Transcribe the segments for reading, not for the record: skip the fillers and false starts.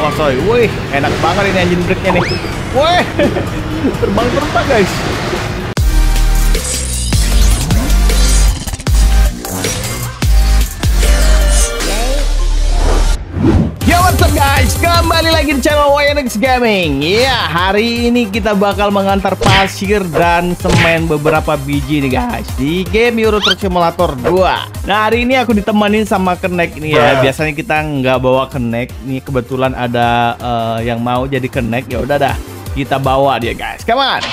Wah coy, wih enak banget ini engine brake-nya nih. Wih, terbang-terbang guys. What's up guys, kembali lagi di channel YNX Gaming. Ya, hari ini kita bakal mengantar pasir dan semen beberapa biji nih guys di game Euro Truck Simulator 2. Nah, hari ini aku ditemenin sama Kenek ini ya. Biasanya kita nggak bawa Kenek. Nih kebetulan ada yang mau jadi Kenek. Ya udah dah, kita bawa dia guys. Come on.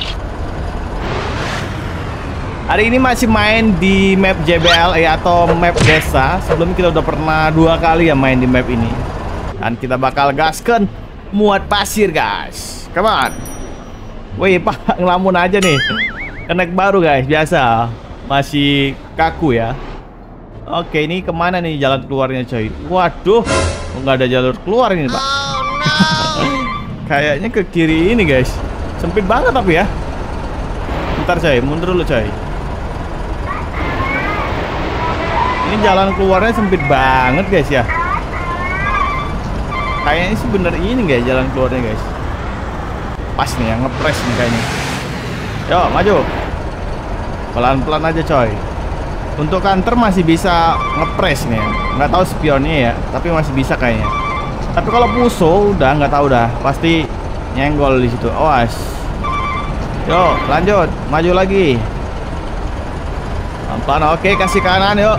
Hari ini masih main di map JBL ya, atau map desa. Sebelum kita udah pernah 2 kali ya main di map ini. Dan kita bakal gaskan muat pasir guys. Come on. Wih pak, ngelamun aja nih. Kenek baru guys, biasa. Masih kaku ya. Oke, ini kemana nih jalan keluarnya coy? Waduh, nggak ada jalur keluar ini pak. Kayaknya ke kiri ini guys. Sempit banget tapi ya. Bentar coy, mundur dulu coy. Ini jalan keluarnya sempit banget guys ya. Kayaknya sih bener ini guys jalan keluarnya guys. Pas nih yang ngepres nih kayaknya. Yo maju. Pelan-pelan aja coy. Untuk kanter masih bisa ngepres nih. Nggak tahu spionnya ya, tapi masih bisa kayaknya. Tapi kalau puso udah nggak tahu dah. Pasti nyenggol di situ. Awas. Yo lanjut, maju lagi. Pelan-pelan, oke kasih kanan yuk.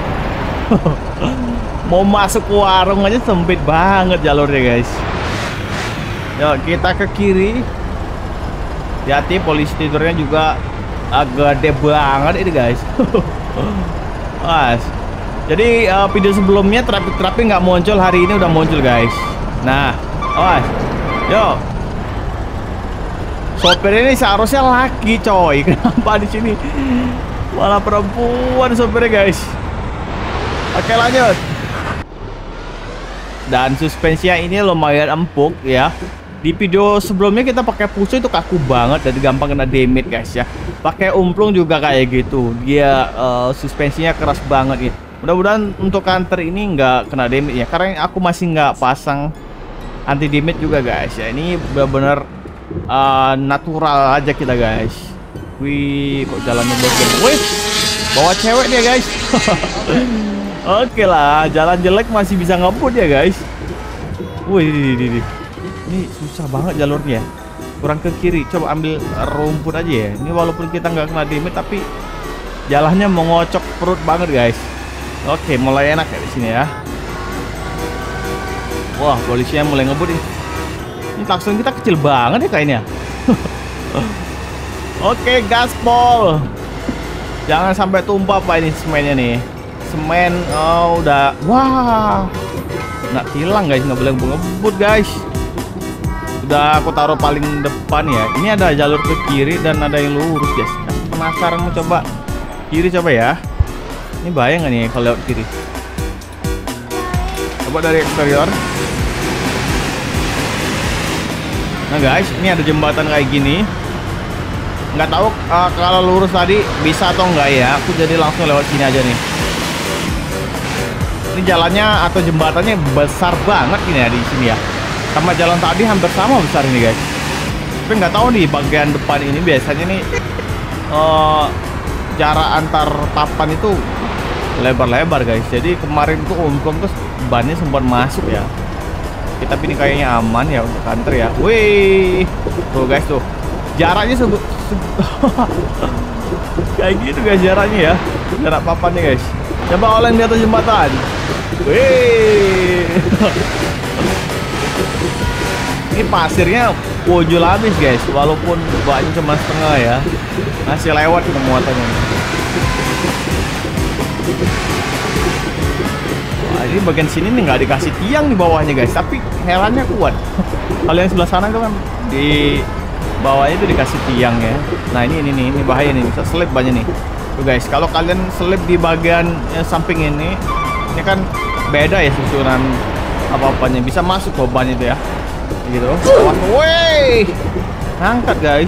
Mau masuk ke warung aja sempit banget jalurnya guys. Yuk kita ke kiri. Hati-hati, polisi tidurnya juga agak gede banget ini guys. Mas. Jadi video sebelumnya traffic nggak muncul, hari ini udah muncul guys. Nah, awas. Yuk. Sopir ini seharusnya laki coy. Kenapa di sini malah perempuan sopirnya guys? Oke lanjut. Dan suspensinya ini lumayan empuk ya. Di video sebelumnya kita pakai puso itu kaku banget dan gampang kena damage guys ya. Pakai umplung juga kayak gitu. Dia suspensinya keras banget gitu. Mudah-mudahan untuk kanter ini nggak kena damage ya. Karena aku masih nggak pasang anti damage juga guys ya. Ini benar-benar natural aja kita guys. Wih, kok jalannya bocor. Wih, bawa cewek dia guys. Oke lah, jalan jelek masih bisa ngebut ya guys. Wih, ini susah banget jalurnya. Kurang ke kiri, coba ambil rumput aja ya. Ini walaupun kita nggak kena damage tapi jalannya mengocok perut banget guys. Oke, mulai enak ya di sini ya. Wah, polisinya mulai ngebut nih. Ini klakson kita kecil banget ya kayaknya. Oke, gaspol. Jangan sampai tumpah pak ini semennya nih. Semen, oh udah, wah, nggak hilang guys, nggak boleh ngebut guys. Udah aku taruh paling depan ya. Ini ada jalur ke kiri dan ada yang lurus guys. Penasaran mau coba kiri coba ya. Ini bahaya nggak nih kalau lewat kiri? Coba dari eksterior. Nah guys, ini ada jembatan kayak gini. Nggak tahu kalau lurus tadi bisa atau enggak ya. Aku jadi langsung lewat sini aja nih. Ini jalannya atau jembatannya besar banget ini ya di sini ya. Sama jalan tadi hampir sama besar ini guys. Tapi nggak tahu nih bagian depan ini biasanya nih jarak antar papan itu lebar-lebar guys. Jadi kemarin tuh umplung terus bannya sempat masuk ya. Tapi ini kayaknya aman ya untuk kantor ya. Wih, tuh guys tuh jaraknya kayak gitu guys jaraknya ya. Jarak papannya guys. Coba oleng di atas jembatan. Wih. Ini pasirnya wujul habis guys. Walaupun banyak cuma setengah ya. Masih lewat muatannya. Wah, ini bagian sini nih nggak dikasih tiang di bawahnya guys. Tapi herannya kuat. Kalau yang sebelah sana itu kan di bawahnya itu dikasih tiang ya. Nah ini bahaya nih. Bisa selip banyak nih. Tuh guys, kalau kalian selip di bagian samping ini kan beda ya susunan apa-apanya, bisa masuk beban itu ya. Gitu. Woi, angkat guys.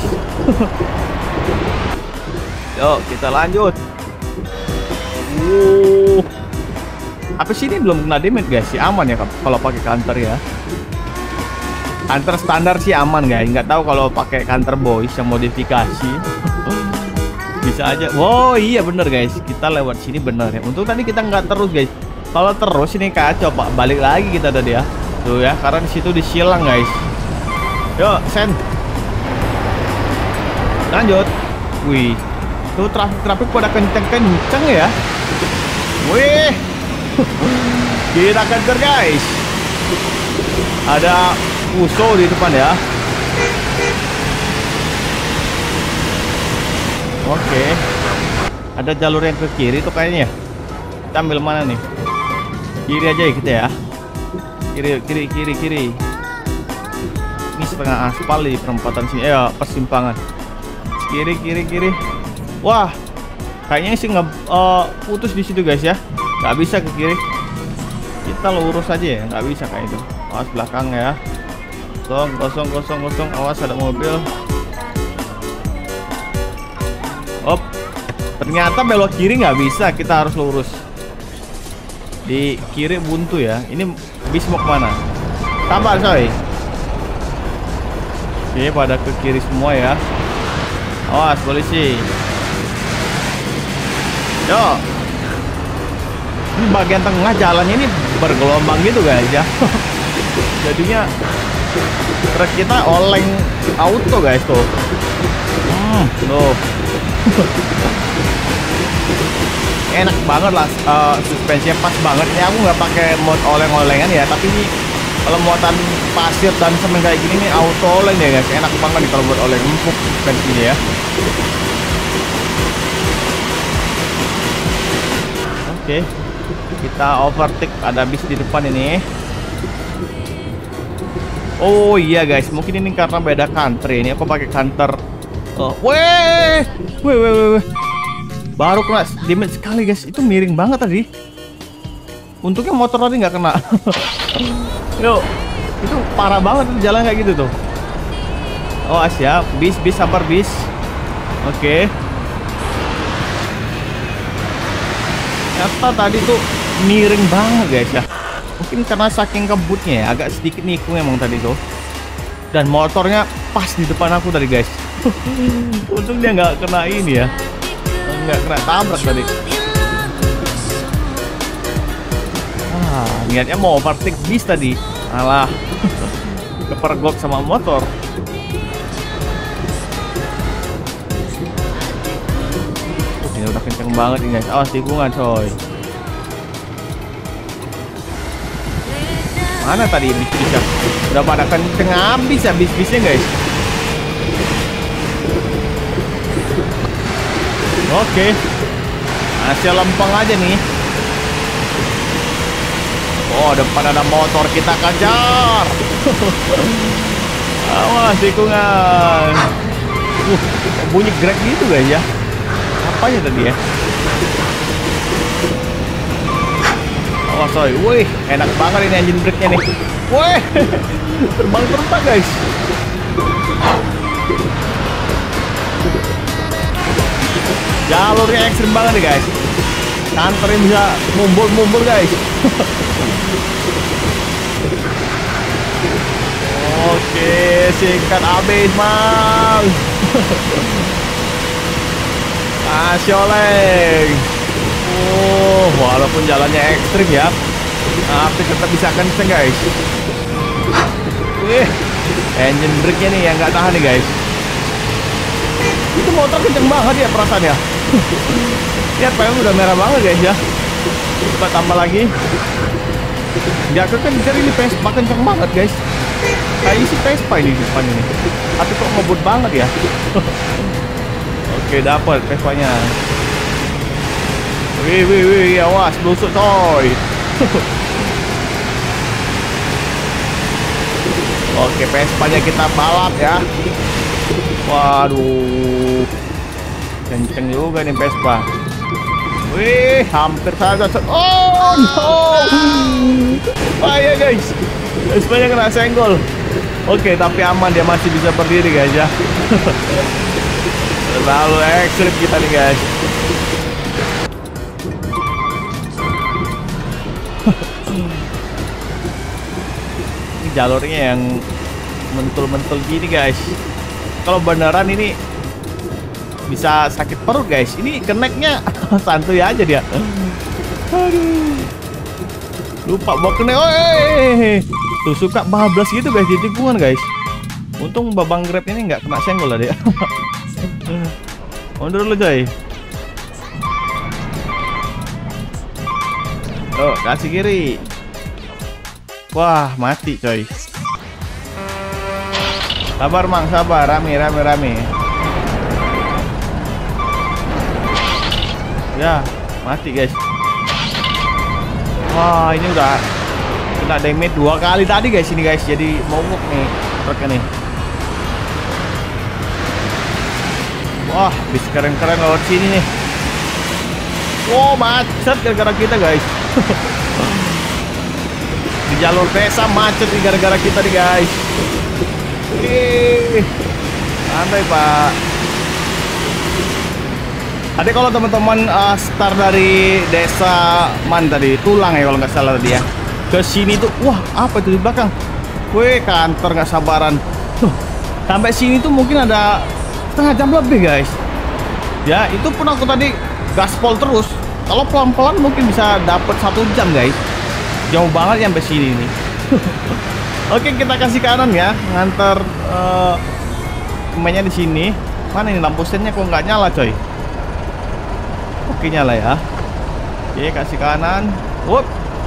Yuk kita lanjut. Apa sih ini belum kena damage guys? Ya aman ya kalau pakai counter ya. Hunter standar sih aman guys. Nggak tahu kalau pakai Hunter Boys yang modifikasi. Bisa aja. Oh iya bener guys. Kita lewat sini bener ya. Untuk tadi kita nggak terus guys. Kalau terus ini kacau Pak. Balik lagi kita tadi ya. Tuh ya. Karena di situ disilang guys. Yuk sen. Lanjut. Wih. Tuh trafik pada kenceng-kenceng ya. Wih. Kita kejar guys. Ada Uso di depan ya. Oke. Ada jalur yang ke kiri tuh kayaknya. Kita ambil mana nih? Kiri aja ya kita ya. Kiri. Ini setengah aspal di perempatan sini. Persimpangan. Kiri. Wah. Kayaknya sih nggak putus di situ guys ya. Nggak bisa ke kiri. Kita lurus aja ya. Nggak bisa kayak itu. Awas belakang ya. Kosong. Awas ada mobil. Op. Ternyata belok kiri nggak bisa. Kita harus lurus. Di kiri buntu ya. Ini bis mau kemana? Sabar coy. Oke, pada ke kiri semua ya. Awas polisi. Yo. Ini bagian tengah jalannya ini bergelombang gitu guys ya. Jadinya truk kita oleng auto guys tuh. Tuh. Enak banget lah, suspensinya pas banget. Ini aku nggak pakai mod oleng-olengan ya, tapi ini kalau muatan pasir dan semen kayak gini nih auto oleng ya guys. Enak banget nih kalau buat oleng, empuk suspensinya ya. Oke. Kita overtake, ada bis di depan ini. Oh iya guys, mungkin ini karena beda country. Ini aku pakai counter. Weh. Baru kena damage sekali guys. Itu miring banget tadi. Untungnya motor tadi nggak kena. Yuk, itu parah banget jalan kayak gitu tuh. Oh siap, bis sabar bis. Oke. Ternyata tadi tuh miring banget guys ya. Mungkin karena saking kebutnya ya, agak sedikit nikung emang tadi tuh. Dan motornya pas di depan aku tadi guys. Untung dia nggak kena ini ya. Nggak kena tabrak tadi. Niatnya mau overtake bis tadi. Alah. Kepergok sama motor. Ini udah kenceng banget ini guys. Awas tikungan coy. Mana tadi bis-bisnya? Udah pada kenceng habis ya bis-bisnya guys. Oke. Masih lempeng aja nih. Oh, depan ada motor, kita kejar. Awas tikungan. Bunyi grek gitu guys ya. Apanya tadi ya? Awas coy. Wih, enak banget ini engine brake-nya nih. Wih. Terbang guys. Jalurnya ekstrim banget nih guys. Kantornya bisa mumbul guys. Oke, singkat habis mang. Masih oleng. Walaupun jalannya ekstrim ya, tapi tetap bisa kenceng guys. Wih, engine brake-nya nih yang nggak tahan nih guys. Itu motor kenceng banget ya perasaannya. Lihat PM udah merah banget guys ya. Coba tambah lagi. Nggak kekenceng ini, Vespa kenceng banget guys. Kayak isi Vespa ini di depan ini. Tapi kok ngebut banget ya. Oke, dapat Vespa-nya. Wih, awas busuk coy. Oke, Vespa-nya kita balap ya. Waduh, kenceng juga nih Vespa. Wih, hampir saja. Oh no, bahaya guys. Vespanya kena senggol. Oke, tapi aman, dia masih bisa berdiri guys ya. Terlalu ekstrim kita nih guys. Ini jalurnya yang mentul-mentul gini guys. Kalau beneran ini bisa sakit perut guys. Ini keneknya santuy aja dia. Aduh. Lupa bawa kene. Tuh suka bablas gitu guys di tikungan guys. Untung babang grab ini nggak kena senggol lah dia. Mundur dulu coy. Oh, kasih kiri. Wah, mati coy. Sabar Mang, sabar. Rame. Ya, mati guys. Wah, ini udah kena damage 2 kali tadi guys ini guys. Jadi mogok nih truknya nih. Wah, bis keren-keren lewat sini nih. Wow, macet gara-gara kita guys. Di jalur desa macet nih gara-gara kita nih guys. Santai Pak. Tadi kalau teman-teman start dari desa tadi Tulang ya kalau nggak salah tadi ya. Ke sini tuh, wah apa itu di belakang? Wih, kantor nggak sabaran. Tuh, sampai sini tuh mungkin ada setengah jam lebih guys. Ya itu pun aku tadi gaspol terus. Kalau pelan-pelan mungkin bisa dapet 1 jam guys. Jauh banget sampai sini nih. Oke, kita kasih kanan ya, nganter mainnya di sini. Mana ini lampu sennya kok nggak nyala coy? Oke nyala ya. Oke, kasih kanan. Wup.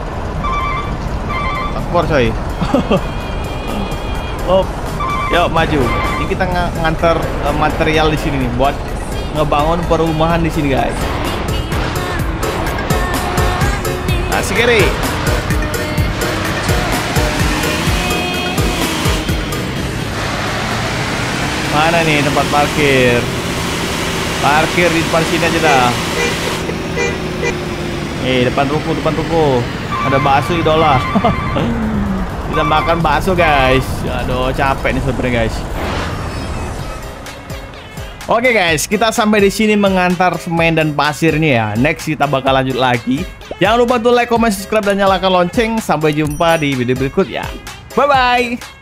Akbar coy. Oh, yuk maju. Ini kita nganter material di sini nih buat ngebangun perumahan di sini guys. Kasih kiri. Mana nih tempat parkir? Parkir di depan sini aja dah. Depan ruko. Ada bakso idola. Kita makan bakso guys. Aduh, capek nih sebenarnya guys. Oke guys, kita sampai di sini mengantar semen dan pasirnya ya. Next kita bakal lanjut lagi. Jangan lupa tuh like, comment, subscribe dan nyalakan lonceng. Sampai jumpa di video berikutnya. Bye bye.